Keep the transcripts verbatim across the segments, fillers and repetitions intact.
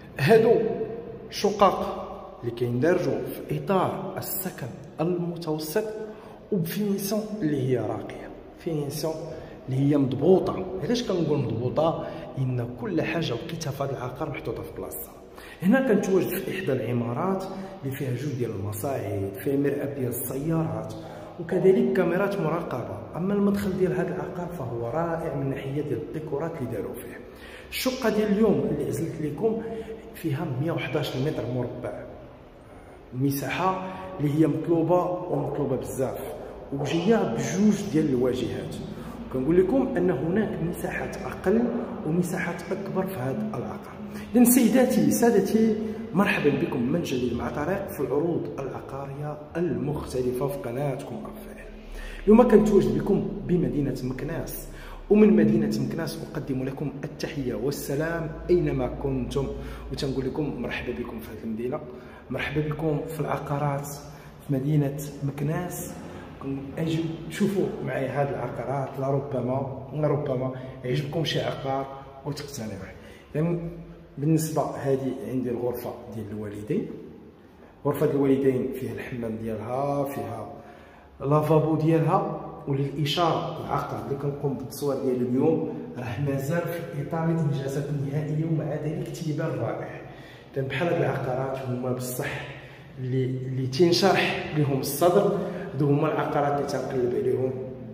هادو شقق اللي كيندرجوا في اطار السكن المتوسط وبفينيسيون اللي هي راقيه، فينيسيون اللي هي مضبوطه. علاش كنقول مضبوطه؟ ان كل حاجه وقيتها في هذا العقار محطوطه في بلاصتها. هنا كنتواجد في احدى العمارات اللي فيها جوج ديال المصاعد، فيها مرآة ديال السيارات وكذلك كاميرات مراقبه. اما المدخل ديال هذا العقار فهو رائع من ناحيه ديال الديكورات اللي داروا فيه. الشقه ديال اليوم اللي عزلت لكم فيها مية وحداش متر مربع، المساحه اللي هي مطلوبه ومطلوبه بزاف وجايه بجوج ديال الواجهات. كنقول لكم ان هناك مساحات اقل ومساحات اكبر في هذا العقار. اذا سيداتي سادتي، مرحبا بكم من جديد مع طريق في العروض العقاريه المختلفه في قناتكم رفاعل. اليوم كنتواجد بكم بمدينه مكناس، ومن مدينه مكناس اقدم لكم التحيه والسلام اينما كنتم، وتنقول لكم مرحبا بكم في هذه المدينه، مرحبا بكم في العقارات في مدينه مكناس. اجوا شوفوا معايا هاد العقارات، لربما لربما يعجبكم شي عقار وتقتنعوا. يعني بالنسبه هذه عندي الغرفه ديال الوالدين، غرفه الوالدين فيها الحمام ديالها، فيها لافابو ديالها، وللاشاره العقار اللي كنقوم بالتصوير ديالو اليوم راه مازال في اطار الانجازات النهائيه ومع ذلك تيبان رائع. اذا بحال هاد العقارات هما بصح اللي اللي تينشرح لهم الصدر، هادو هما العقارات اللي تنقلب عليهم.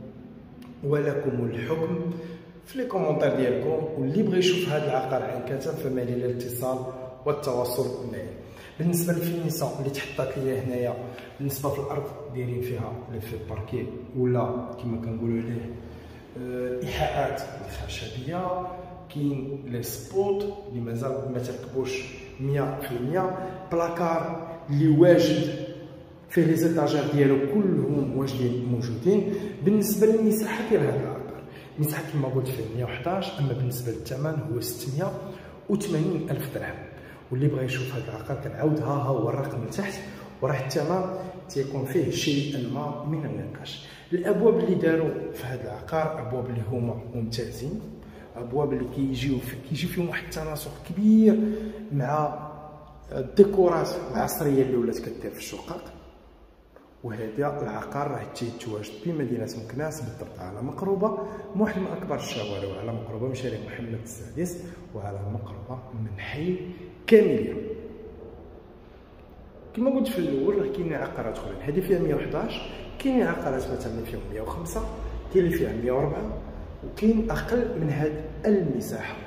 ولكم الحكم في لي كومونتير ديالكم، واللي بغى يشوف هذا العقار عن كثب فما لي الاتصال والتواصل معي. بالنسبه للفينيسيون اللي تحطات ليا هنايا، بالنسبه في الارض دايرين فيها لي في باركي ولا كما كنقولوا عليه الايحاءات الخشبيه. كاين لي سبوت اللي مازال ما تركبوش مية في المية، بلاكار اللي واجد فيه لي زيتاجير ديالو كلهم واجدين موجودين. بالنسبه للمساحه ديال هذا العقار، المساحه كما قلت فيه مية وحداش، اما بالنسبه للثمن هو ستمية وثمانين الف درهم. واللي بغى يشوف هذا العقار كنعاود ها ها هو الرقم لتحت، وراه الثمن تيكون فيه شيئا ما من النقاش. الابواب اللي داروا في هذا العقار ابواب اللي هما ممتازين، ابواب اللي كيجيو في كيجي فيهم واحد التناسق كبير مع الديكورات العصريه اللي ولات كدير في الشقق. وهذا العقار راه تيتواجد بمدينه مكناس، بالضبط على مقربه من واحد من اكبر الشوارع، وعلى مقربه من شارع محمد السادس، وعلى مقربه من حي كامليه. كما قلت في الاول راه كاينين عقارات اخرين، هذه فيها مية وحداش، كاينين عقارات مثلا فيهم مية وخمسة، كاين اللي فيها مية وأربعة، وكاين اقل من هذه المساحه.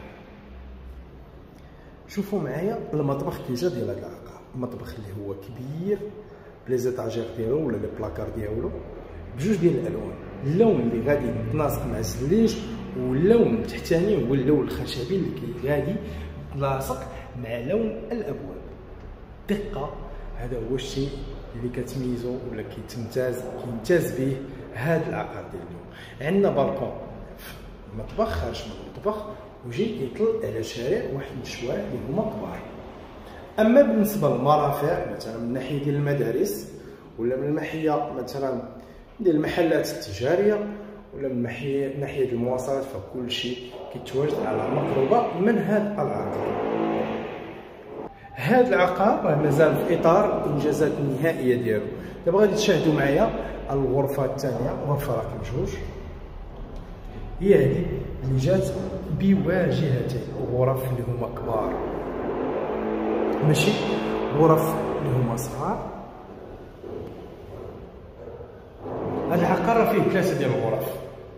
شوفوا معايا المطبخ كي جا ديال هذا العقار، المطبخ اللي هو كبير لي زيتاجير ديالو ولا لي بلاكار ديالو بجوج ديال الالوان، اللون اللي غادي يتناسق مع الزليج واللون التحتاني هو اللون الخشبي اللي كي غادي يتناسق مع لون الابواب. دقه، هذا هو الشيء اللي كتميزو ولا كيتمتاز كيمتاز به هذا العقار ديال اليوم. عندنا بالكون في المطبخ، خارج من المطبخ وجي يطل على شارع واحد الشوارع اللي هما كبار. اما بالنسبه للمرافق مثلا من ناحيه ديال المدارس، ولا من ناحيه مثلا ديال المحلات التجاريه، ولا من ناحيه ناحيه المواصلات، فكل شيء كيتواجد على مقربه من هذا العقار. هذا العقار راه مازال في اطار الانجازات النهائيه ديالو. دابا غادي تشاهدوا معايا الغرفه الثانيه، غرفه رقم جوج، هي هذه اللي جات بواجهتين، غرف اللي هما كبار ماشي غرف اللي هما صغار. هذا العقار فيه ثلاثه ديال الغرف.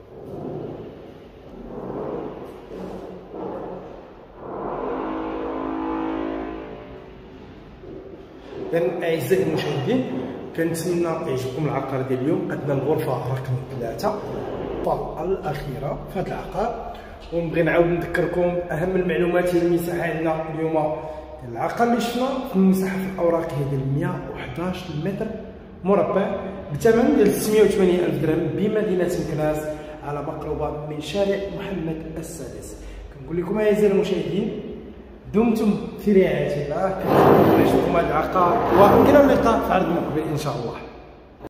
اذا اعزائي المشاهدين، كنتمنى يعجبكم العقار ديال اليوم. عندنا الغرفه رقم ثلاثه الطابقه الاخيره في هذا العقار، ونبغي نعاود نذكركم اهم المعلومات هي المساحه عندنا اليوم. العقار اللي شفنا في المساحه في الاوراق هي ديال مية وحداش متر مربع بثمن ديال ستمية وثمانين الف درهم بمدينه مكناس على مقربه من شارع محمد السادس. كنقول لكم اعزائي المشاهدين، دمتم في رعايه الله، كنتمنى يعجبكم هذا العقار، والى اللقاء في عرض مقبل ان شاء الله.